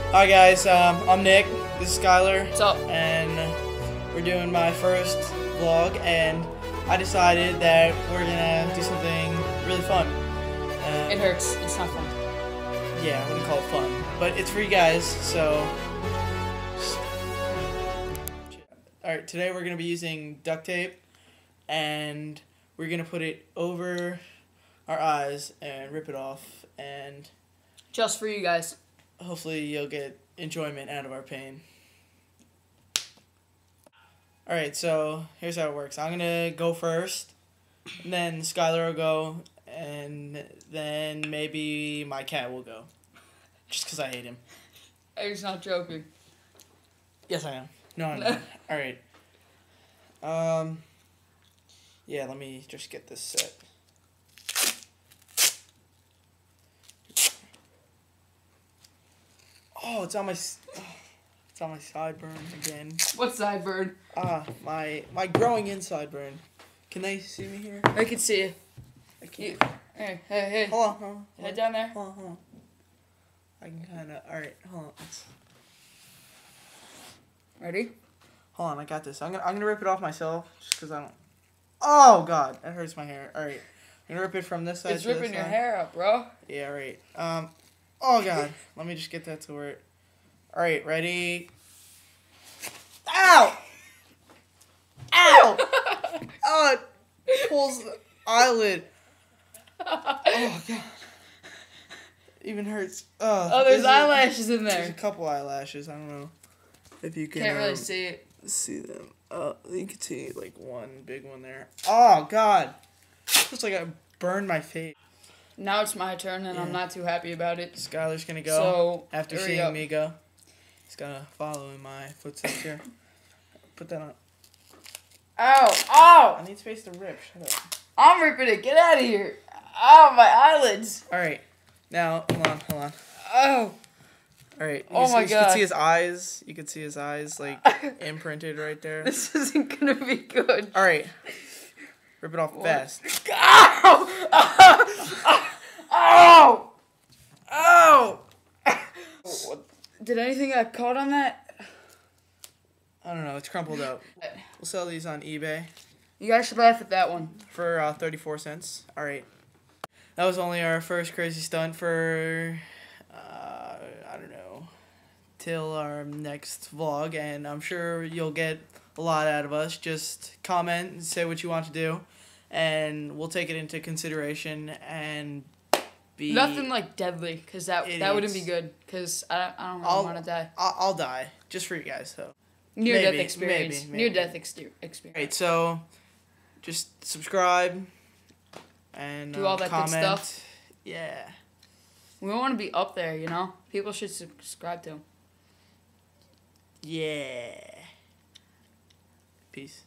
Hi guys, I'm Nick, this is Skylar. What's up? And we're doing my first vlog, and I decided that we're gonna do something really fun. It hurts, it's not fun. Yeah, I wouldn't call it fun, but it's for you guys, so... Alright, today we're gonna be using duct tape, and we're gonna put it over our eyes and rip it off, and... Just for you guys. Hopefully you'll get enjoyment out of our pain. Alright, so here's how it works. I'm going to go first, and then Skylar will go, and then maybe my cat will go. Just because I hate him. He's not joking. Yes, I am. No, I'm not. Alright. Yeah, let me just get this set. Oh, it's on my sideburn again. What sideburn? My growing in sideburn. Can they see me here? I can see you. I can't. Hey. Hold on. Head down there. Hold on. I can kind of. All right, hold on. Ready? Hold on, I got this. I'm gonna rip it off myself just because I don't. Oh God, that hurts my hair. All right, I'm gonna rip it from this side. It's ripping your hair up, bro. Yeah, right. Oh God, let me just get that to where. All right, ready? Ow! Ow! Oh, it pulls the eyelid. Oh God. Even hurts. Oh, there's eyelashes in there. There's a couple eyelashes. I don't know if you can. Can't really see it. See them. You can see like one big one there. Oh God. Looks like I burned my face. Now it's my turn, and I'm not too happy about it. Skylar's gonna go. So after seeing me go, he's gonna follow in my footsteps here. Put that on. Ow! I need space to rip. Shut up. I'm ripping it. Get out of here. Ow, my eyelids. All right. Now, hold on. Oh. All right. Oh my God. You can see his eyes. You can see his eyes like imprinted right there. This isn't gonna be good. All right. Rip it off fast. Ow! Ow! Ow! Did anything get caught on that? I don't know. It's crumpled up. We'll sell these on eBay. You guys should laugh at that one. For 34 cents. All right. That was only our first crazy stunt for, I don't know, till our next vlog. And I'm sure you'll get a lot out of us. Just comment and say what you want to do, and we'll take it into consideration and be... Nothing like deadly, because that wouldn't be good, because I don't really want to die. I'll die, just for you guys, so... Near-death experience. Maybe. Near-death experience. Alright, so just subscribe and do all that comment. good stuff. Yeah. We want to be up there, you know? People should subscribe to them. Yeah. Peace.